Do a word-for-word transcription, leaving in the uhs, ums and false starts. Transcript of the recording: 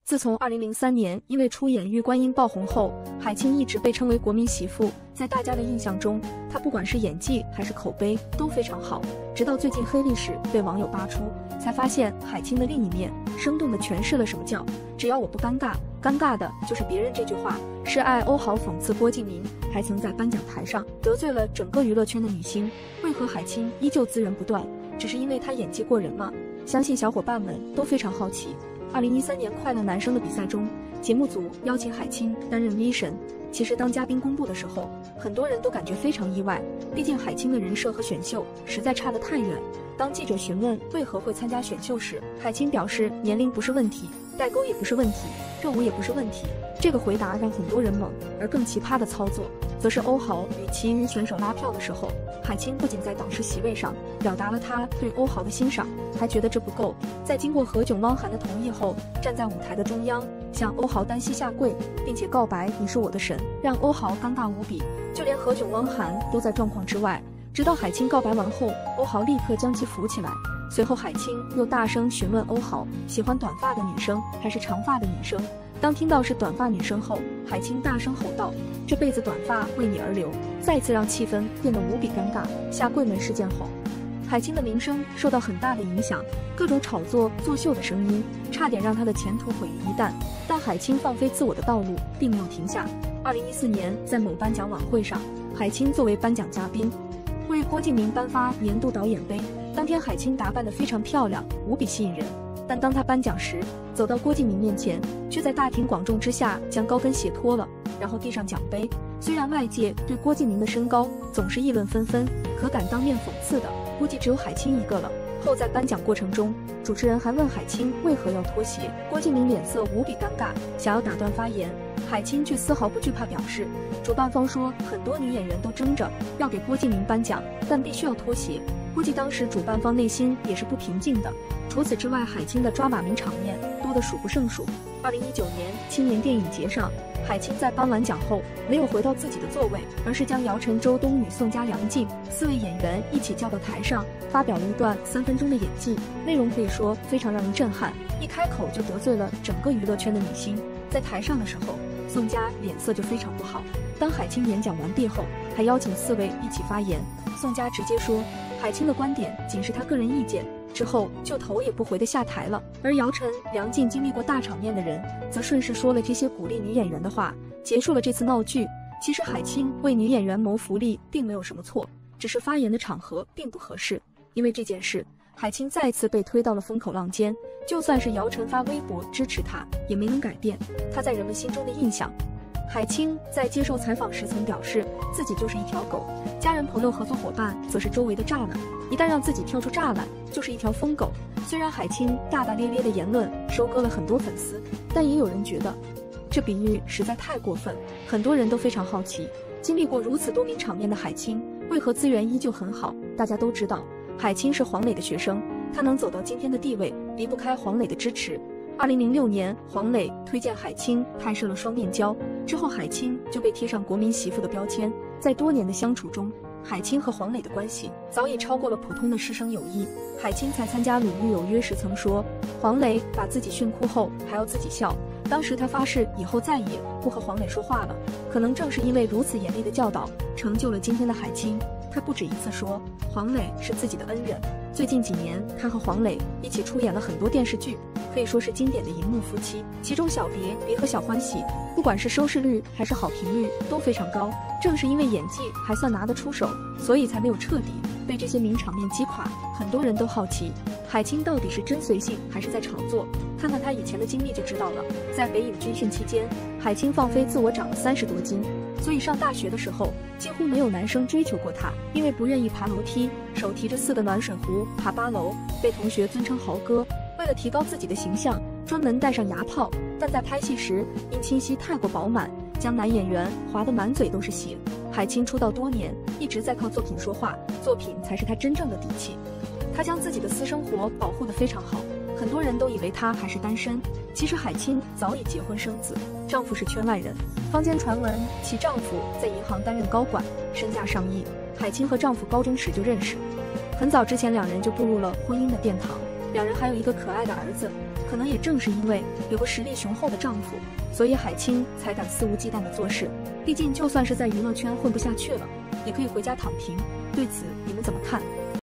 自从二零零三年因为出演《玉观音》爆红后，海清一直被称为国民媳妇。在大家的印象中，她不管是演技还是口碑都非常好。直到最近黑历史被网友扒出，才发现海清的另一面，生动地诠释了什么叫“只要我不尴尬，尴尬的就是别人”这句话。是爱欧豪讽刺郭敬明，还曾在颁奖台上得罪了整个娱乐圈的女星。为何海清依旧资源不断？只是因为她演技过人吗？相信小伙伴们都非常好奇。二零一三年快乐男声的比赛中，节目组邀请海清担任 V 神。其实当嘉宾公布的时候，很多人都感觉非常意外，毕竟海清的人设和选秀实在差得太远。当记者询问为何会参加选秀时，海清表示年龄不是问题，代沟也不是问题，热舞也不是问题。这个回答让很多人懵，而更奇葩的操作则是欧豪与其余选手拉票的时候，海清不仅在导师席位上表达了他对欧豪的欣赏，还觉得这不够，在经过何炅、汪涵的同意后，站在舞台的中央向欧豪单膝下跪，并且告白你是我的神，让欧豪尴尬无比，就连何炅、汪涵都在状况之外。直到海清告白完后，欧豪立刻将其扶起来，随后海清又大声询问欧豪喜欢短发的女生还是长发的女生。当听到是短发女生后，海清大声吼道：“这辈子短发为你而留！”再次让气氛变得无比尴尬。下跪门事件后，海清的名声受到很大的影响，各种炒作作秀的声音差点让她的前途毁于一旦。但海清放飞自我的道路并没有停下。二零一四年在某颁奖晚会上，海清作为颁奖嘉宾，为郭敬明颁发年度导演杯。当天海清打扮得非常漂亮，无比吸引人。但当她颁奖时，走到郭敬明面前，却在大庭广众之下将高跟鞋脱了，然后递上奖杯。虽然外界对郭敬明的身高总是议论纷纷，可敢当面讽刺的估计只有海清一个了。后在颁奖过程中，主持人还问海清为何要脱鞋，郭敬明脸色无比尴尬，想要打断发言，海清却丝毫不惧怕，表示主办方说很多女演员都争着要给郭敬明颁奖，但必须要脱鞋。估计当时主办方内心也是不平静的。除此之外，海清的抓马名场面多得数不胜数。二零一九年青年电影节上，海清在颁完奖后没有回到自己的座位，而是将姚晨、周冬雨、宋佳、梁静四位演员一起叫到台上，发表了一段三分钟的演技，内容可以说非常让人震撼，一开口就得罪了整个娱乐圈的女星。在台上的时候，宋佳脸色就非常不好。当海清演讲完毕后，还邀请四位一起发言，宋佳直接说海清的观点仅是她个人意见，之后就头也不回地下台了。而姚晨、梁静经历过大场面的人，则顺势说了这些鼓励女演员的话，结束了这次闹剧。其实海清为女演员谋福利并没有什么错，只是发言的场合并不合适。因为这件事，海清再次被推到了风口浪尖，就算是姚晨发微博支持她，也没能改变她在人们心中的印象。海清在接受采访时曾表示自己就是一条狗，家人、朋友、合作伙伴则是周围的栅栏，一旦让自己跳出栅栏，就是一条疯狗。虽然海清大大咧咧的言论收割了很多粉丝，但也有人觉得这比喻实在太过分。很多人都非常好奇，经历过如此多名场面的海清为何资源依旧很好。大家都知道海清是黄磊的学生，她能走到今天的地位离不开黄磊的支持。二零零六年，黄磊推荐海清拍摄了《双面胶》，之后海清就被贴上国民媳妇的标签。在多年的相处中，海清和黄磊的关系早已超过了普通的师生友谊。海清在参加《鲁豫有约》时曾说，黄磊把自己训哭后还要自己笑，当时他发誓以后再也不和黄磊说话了。可能正是因为如此严厉的教导，成就了今天的海清。他不止一次说黄磊是自己的恩人。最近几年，他和黄磊一起出演了很多电视剧，可以说是经典的荧幕夫妻。其中《小别别》和《小欢喜》，不管是收视率还是好评率都非常高。正是因为演技还算拿得出手，所以才没有彻底被这些名场面击垮。很多人都好奇，海清到底是真随性还是在炒作？看看她以前的经历就知道了。在北影军训期间，海清放飞自我长了三十多斤，所以上大学的时候几乎没有男生追求过她。因为不愿意爬楼梯，手提着四个暖水壶爬八楼，被同学尊称豪哥。为了提高自己的形象，专门带上牙套，但在拍戏时因清晰太过饱满，将男演员划得满嘴都是血。海清出道多年，一直在靠作品说话，作品才是她真正的底气。她将自己的私生活保护得非常好，很多人都以为她还是单身，其实海清早已结婚生子，丈夫是圈外人。坊间传闻其丈夫在银行担任高管，身价上亿。海清和丈夫高中时就认识，很早之前两人就步入了婚姻的殿堂，两人还有一个可爱的儿子。 可能也正是因为有个实力雄厚的丈夫，所以海清才敢肆无忌惮地做事。毕竟就算是在娱乐圈混不下去了，也可以回家躺平。对此你们怎么看？